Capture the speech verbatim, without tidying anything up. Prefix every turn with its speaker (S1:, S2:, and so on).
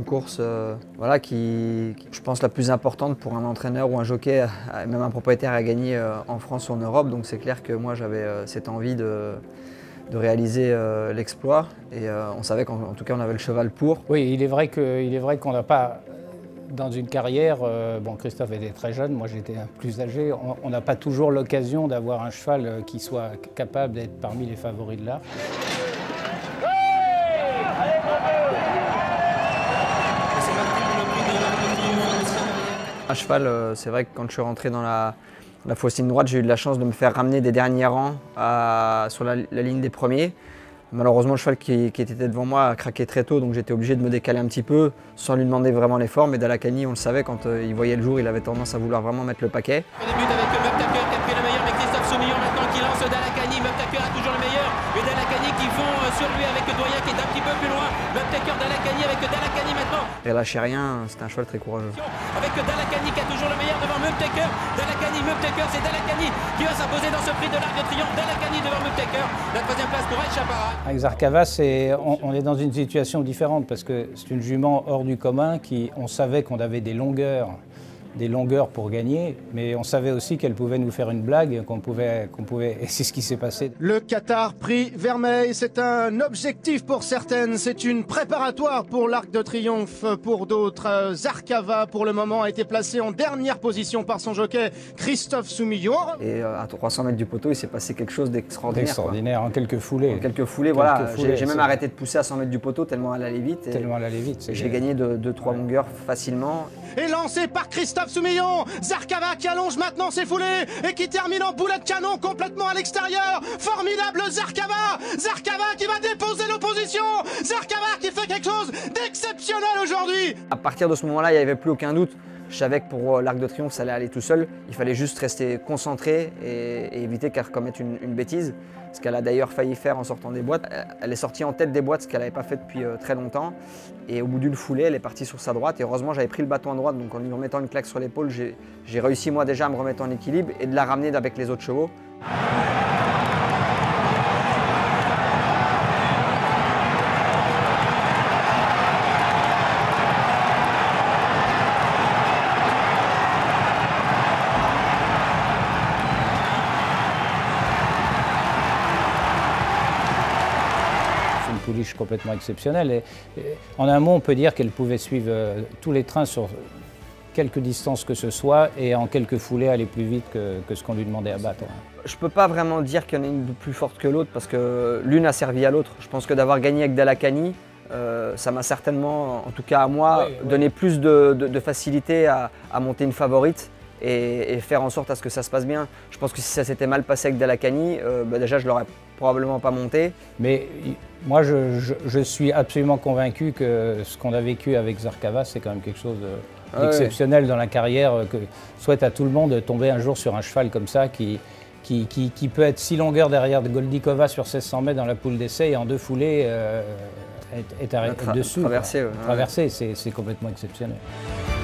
S1: course euh, voilà, qui, qui, je pense, la plus importante pour un entraîneur ou un jockey, même un propriétaire à gagner euh, en France ou en Europe. Donc c'est clair que moi j'avais euh, cette envie de, de réaliser euh, l'exploit et euh, on savait qu'en tout cas on avait le cheval pour.
S2: Oui, il est vrai que, il est vrai qu'on n'a pas, dans une carrière, euh, bon Christophe était très jeune, moi j'étais plus âgé, on n'a pas toujours l'occasion d'avoir un cheval qui soit capable d'être parmi les favoris de l'Arc.
S1: Un cheval, c'est vrai que quand je suis rentré dans la, la fausse ligne droite, j'ai eu de la chance de me faire ramener des derniers rangs à, sur la, la ligne des premiers. Malheureusement, le cheval qui, qui était devant moi a craqué très tôt, donc j'étais obligé de me décaler un petit peu sans lui demander vraiment l'effort. Mais Dalakani, on le savait, quand euh, il voyait le jour, il avait tendance à vouloir vraiment mettre le paquet.
S3: On débute avec Mubtaker qui a pris le meilleur, mais Christophe Soumillon maintenant qui lance Dalakani. Mubtaker a toujours le meilleur, mais Dalakani qui fond sur lui avec Doyen qui est un petit peu plus loin. Mubtaker, Dalakani avec Dalakani maintenant.
S1: Et lâchez rien, c'était un cheval très courageux.
S3: Avec Dalakani qui a toujours le meilleur devant Mubtaker. Dalakani, Mubtaker, c'est Dalakani qui va s'imposer dans ce prix de l'Arc de Triomphe. Dalakani devant Mubtaker. La troisième place pour El Chaparral.
S2: Avec Zarkava, on, on est dans une situation différente parce que c'est une jument hors du commun qui, on savait qu'on avait des longueurs, des longueurs pour gagner, mais on savait aussi qu'elle pouvait nous faire une blague, qu'on pouvait, qu'on pouvait, et c'est ce qui s'est passé.
S4: Le Qatar Prix Vermeil, c'est un objectif pour certaines, c'est une préparatoire pour l'Arc de Triomphe pour d'autres. Zarkava, pour le moment, a été placé en dernière position par son jockey Christophe Soumillon.
S1: Et euh, à trois cents mètres du poteau, il s'est passé quelque chose d'extraordinaire.
S2: Extraordinaire, en quelques foulées.
S1: En quelques foulées, quelques voilà. J'ai même arrêté de pousser à cent mètres du poteau tellement elle allait vite.
S2: Tellement elle allait vite.
S1: J'ai gagné de deux trois ouais. longueurs facilement.
S4: Et lancé par Christophe Soumillon, Zarkava qui allonge maintenant ses foulées et qui termine en boulet de canon complètement à l'extérieur. Formidable Zarkava, Zarkava qui va déposer l'opposition, Zarkava qui fait quelque chose d'exceptionnel aujourd'hui.
S1: À partir de ce moment-là, il n'y avait plus aucun doute. Je savais que pour l'Arc de Triomphe, ça allait aller tout seul. Il fallait juste rester concentré et, et éviter qu'elle recommette une, une bêtise. Ce qu'elle a d'ailleurs failli faire en sortant des boîtes. Elle est sortie en tête des boîtes, ce qu'elle n'avait pas fait depuis euh, très longtemps. Et au bout d'une foulée, elle est partie sur sa droite. Et heureusement, j'avais pris le bâton à droite. Donc en lui remettant une claque sur l'épaule, j'ai réussi moi déjà à me remettre en équilibre et de la ramener avec les autres chevaux.
S2: Pouliche complètement exceptionnelle. Et, et, en un mot, on peut dire qu'elle pouvait suivre euh, tous les trains sur quelque distance que ce soit et en quelques foulées aller plus vite que, que ce qu'on lui demandait à battre.
S1: Je ne peux pas vraiment dire qu'il y en a une plus forte que l'autre parce que l'une a servi à l'autre. Je pense que d'avoir gagné avec Dalakani, euh, ça m'a certainement, en tout cas à moi, oui, donné oui. plus de, de, de facilité à, à monter une favorite. Et, et faire en sorte à ce que ça se passe bien. Je pense que si ça s'était mal passé avec Dalakani, euh, bah déjà je l'aurais probablement pas monté.
S2: Mais moi je, je, je suis absolument convaincu que ce qu'on a vécu avec Zarkava, c'est quand même quelque chose d'exceptionnel ouais. dans la carrière, que souhaite à tout le monde de tomber un jour sur un cheval comme ça qui, qui, qui, qui peut être six longueurs derrière de Goldikova sur seize cents mètres dans la poule d'essai et en deux foulées euh, est, est arrêté
S1: Tra
S2: dessus.
S1: Traversé, ouais.
S2: Traversé, c'est complètement exceptionnel.